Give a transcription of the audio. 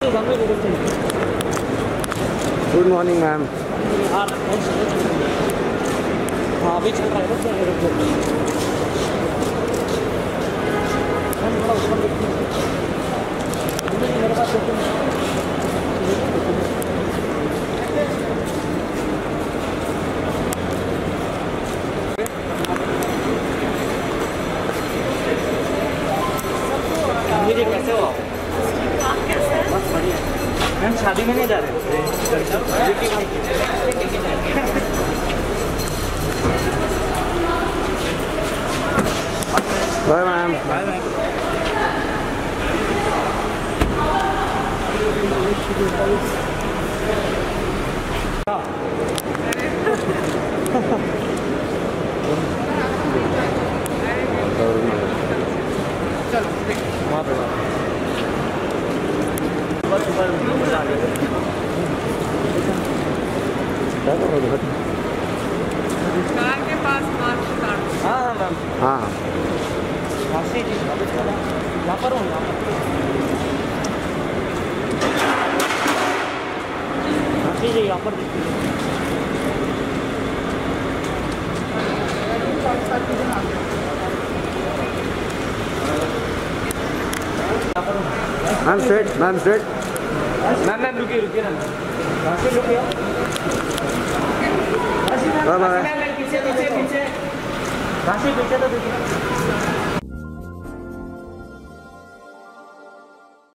Good morning ma'am. हाँ अभी चल रहा है मेरे पास मुझे कैसे हो बस बढ़िया मैम। शादी में नहीं जा रहे बाय मैम। Bye ma'am. चलो वहाँ पे मजा आ गया। कार के पास मार्क्स काट। हाँ हाँ मैम। हाँ यहाँ पर हूँ यहाँ पर ma'am straight ma'am straight. Ma'am रुकिए ना राशि रुकिए। Bye bye. पीछे राशि पीछे तो देखिए।